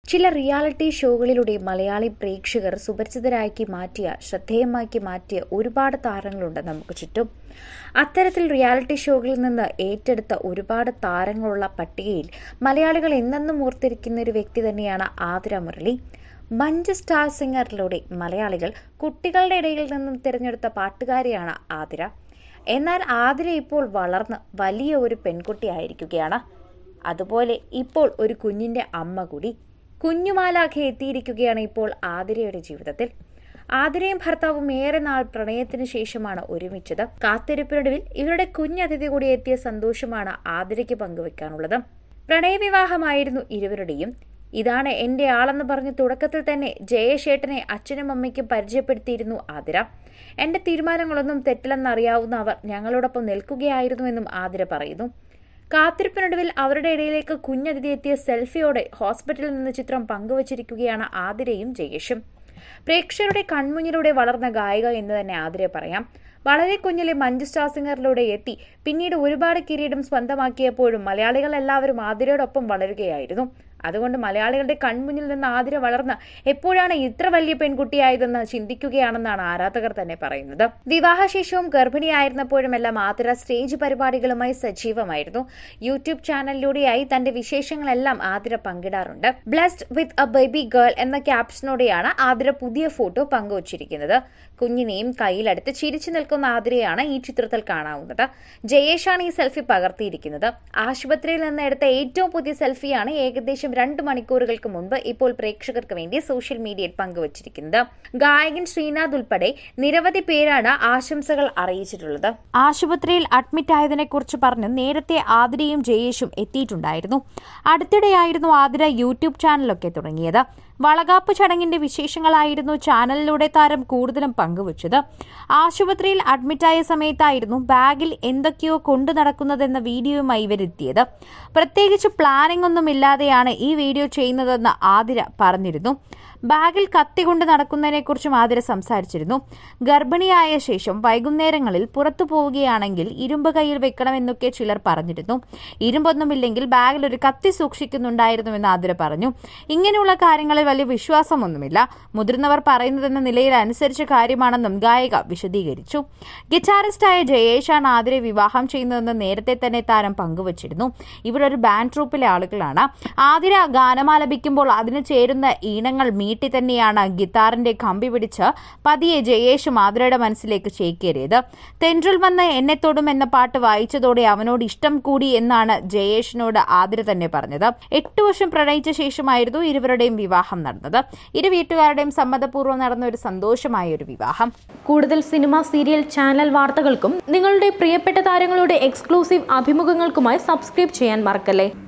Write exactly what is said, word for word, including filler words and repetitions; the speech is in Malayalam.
ചില റിയാലിറ്റി ഷോകളിലൂടെ മലയാളി പ്രേക്ഷകർ സുപരിചിതരാക്കി മാറ്റിയ ശ്രദ്ധേയമാക്കി മാറ്റിയ ഒരുപാട് താരങ്ങളുണ്ട് നമുക്ക് ചുറ്റും. അത്തരത്തിൽ റിയാലിറ്റി ഷോകളിൽ നിന്ന് ഏറ്റെടുത്ത ഒരുപാട് താരങ്ങളുള്ള പട്ടികയിൽ മലയാളികൾ എന്നെന്നും ഓർത്തിരിക്കുന്ന ഒരു വ്യക്തി തന്നെയാണ് ആതിര മുരളി. മഞ്ച് സ്റ്റാർ സിംഗറിലൂടെ മലയാളികൾ കുട്ടികളുടെ ഇടയിൽ നിന്നും തിരഞ്ഞെടുത്ത പാട്ടുകാരിയാണ് ആതിര. എന്നാൽ ആതിര ഇപ്പോൾ വളർന്ന് വലിയ ഒരു പെൺകുട്ടിയായിരിക്കുകയാണ്. അതുപോലെ ഇപ്പോൾ ഒരു കുഞ്ഞിന്റെ അമ്മ കൂടി. കുഞ്ഞുമാലാഖ എത്തിയിരിക്കുകയാണ് ഇപ്പോൾ ആതിരയുടെ ജീവിതത്തിൽ. ആതിരയും ഭർത്താവും ഏറെ നാൾ പ്രണയത്തിന് ശേഷമാണ് ഒരുമിച്ചത്. കാത്തിരിപ്പിനൊടുവിൽ ഇവരുടെ കുഞ്ഞതിഥി കൂടി എത്തിയ സന്തോഷമാണ് ആതിരയ്ക്ക് പങ്കുവെക്കാനുള്ളത്. പ്രണയവിവാഹമായിരുന്നു ഇരുവരുടെയും. ഇതാണ് എന്റെ ആളെന്ന് പറഞ്ഞ് തുടക്കത്തിൽ തന്നെ ജയേഷ് ഏട്ടനെ അച്ഛനും അമ്മയ്ക്കും പരിചയപ്പെടുത്തിയിരുന്നു ആതിര. എന്റെ തീരുമാനങ്ങളൊന്നും തെറ്റില്ലെന്നറിയാവുന്ന അവർ ഞങ്ങളോടൊപ്പം നിൽക്കുകയായിരുന്നുവെന്നും ആതിര പറയുന്നു. കാത്തിരിപ്പിനൊടുവിൽ അവരുടെ ഇടയിലേക്ക് കുഞ്ഞതിഥി എത്തിയ സെൽഫിയോടെ ഹോസ്പിറ്റലിൽ നിന്ന് ചിത്രം പങ്കുവച്ചിരിക്കുകയാണ് ആതിരയും ജയേഷും. പ്രേക്ഷകരുടെ കൺമുന്നിലൂടെ വളർന്ന ഗായിക എന്ന് തന്നെ ആതിര പറയാം. വളരെ കുഞ്ഞിലെ മഞ്ച് സ്റ്റാർ സിംഗറിലൂടെ എത്തി പിന്നീട് ഒരുപാട് കിരീടം സ്വന്തമാക്കിയപ്പോഴും മലയാളികൾ എല്ലാവരും ആതിരയോടൊപ്പം വളരുകയായിരുന്നു. അതുകൊണ്ട് മലയാളികളുടെ കൺമുന്നിൽ നിന്ന് ആതിര വളർന്ന് എപ്പോഴാണ് ഇത്ര വലിയ പെൺകുട്ടിയായതെന്ന് ചിന്തിക്കുകയാണെന്നാണ് ആരാധകർ തന്നെ പറയുന്നത്. വിവാഹശേഷവും ഗർഭിണിയായിരുന്നപ്പോഴുമെല്ലാം ആതിര സ്റ്റേജ് പരിപാടികളുമായി സജീവമായിരുന്നു. യൂട്യൂബ് ചാനലിലൂടെയായി തന്റെ വിശേഷങ്ങളെല്ലാം ആതിര പങ്കിടാറുണ്ട്. Blessed with a baby girl എന്ന ക്യാപ്ഷനോടെയാണ് ആതിര പുതിയ ഫോട്ടോ പങ്കുവച്ചിരിക്കുന്നത്. കുഞ്ഞിനെയും കയ്യിലെടുത്ത് ചിരിച്ചു നിൽക്കുന്ന ആതിരയാണ് ഈ ചിത്രത്തിൽ കാണാവുന്നത്. ജയേഷാണ് ഈ സെൽഫി പകർത്തിയിരിക്കുന്നത്. ആശുപത്രിയിൽ നിന്ന് എടുത്ത ഏറ്റവും പുതിയ സെൽഫിയാണ് ഏകദേശം രണ്ട് മണിക്കൂറുകൾക്ക് മുൻപ് ഇപ്പോൾ പ്രേക്ഷകർക്ക് വേണ്ടി സോഷ്യൽ മീഡിയയിൽ പങ്കുവച്ചിരിക്കുന്നത്. ഗായകൻ ശ്രീനാഥ് ഉൾപ്പെടെ നിരവധി പേരാണ് ആശംസകൾ അറിയിച്ചിട്ടുള്ളത്. ആശുപത്രിയിൽ അഡ്മിറ്റ് ആയതിനെ കുറിച്ച് പറഞ്ഞ് നേരത്തെ ആതിരയും ജയേഷും എത്തിയിട്ടുണ്ടായിരുന്നു. അടുത്തിടെയായിരുന്നു ആതിര യൂട്യൂബ് ചാനലൊക്കെ തുടങ്ങിയത്. വളകാപ്പ് ചടങ്ങിന്റെ വിശേഷങ്ങളായിരുന്നു ചാനലിലൂടെ താരം കൂടുതലും പങ്കുവച്ചത്. ആശുപത്രിയിൽ അഡ്മിറ്റായ സമയത്തായിരുന്നു ബാഗിൽ എന്തൊക്കെയോ കൊണ്ടു നടക്കുന്നതെന്ന വീഡിയോയുമായി ഇവരെത്തിയത്. പ്രത്യേകിച്ച് പ്ലാനിംഗ് ഒന്നുമില്ലാതെയാണ് ഈ വീഡിയോ ചെയ്യുന്നതെന്ന് ആതിര പറഞ്ഞിരുന്നു. ബാഗിൽ കത്തി കൊണ്ട് നടക്കുന്നതിനെക്കുറിച്ചും ആതിര സംസാരിച്ചിരുന്നു. ഗർഭിണിയായ ശേഷം വൈകുന്നേരങ്ങളിൽ പുറത്തു പോവുകയാണെങ്കിൽ ഇരുമ്പ് കയ്യിൽ വെക്കണമെന്നൊക്കെ ചിലർ പറഞ്ഞിരുന്നു. ഇരുമ്പൊന്നുമില്ലെങ്കിൽ ബാഗിൽ ഒരു കത്തി സൂക്ഷിക്കുന്നുണ്ടായിരുന്നുവെന്ന് ആതിര പറഞ്ഞു. ഇങ്ങനെയുള്ള കാര്യങ്ങളിൽ വലിയ വിശ്വാസമൊന്നുമില്ല. മുതിർന്നവർ പറയുന്നതെന്ന നിലയിൽ അനുസരിച്ച കാര്യമാണെന്നും ഗായിക വിശദീകരിച്ചു. ഗിറ്റാറിസ്റ്റായ ജയേഷാണ് ആതിരെ വിവാഹം ചെയ്യുന്നതെന്ന് നേരത്തെ തന്നെ താരം പങ്കുവച്ചിരുന്നു. ഇവരൊരു ബാൻഡ് ട്രൂപ്പിലെ ആളുകളാണ്. ആതിര ഗാനമാലപിക്കുമ്പോൾ അതിന് ചേരുന്ന ഈണങ്ങൾ മീട്ടി തന്നെയാണ് ഗിത്താറിന്റെ കമ്പി പിടിച്ച് പതിയെ ജയേഷും ആതിരയുടെ മനസ്സിലേക്ക് ചേക്കേറിയത്. തെൻട്രിൽ വന്ന് എന്നെ തൊടും എന്ന പാട്ട് വായിച്ചതോടെ അവനോട് ഇഷ്ടം കൂടി എന്നാണ് ജയേഷിനോട് ആതിര തന്നെ പറഞ്ഞത്. എട്ടു വർഷം പ്രണയിച്ച ശേഷമായിരുന്നു ഇരുവരുടെയും വിവാഹം നടന്നത്. ഇരു വീട്ടുകാരുടെയും സമ്മതപൂർവ്വം നടന്ന ഒരു സന്തോഷമായ ഒരു വിവാഹം. കൂടുതൽ സിനിമ, സീരിയൽ, ചാനൽ വാർത്തകൾക്കും നിങ്ങളുടെ പ്രിയപ്പെട്ട താരങ്ങളുടെ എക്സ്ക്ലൂസീവ് അഭിമുഖങ്ങൾക്കുമായി സബ്സ്ക്രൈബ് ചെയ്യാൻ മറക്കല്ലേ.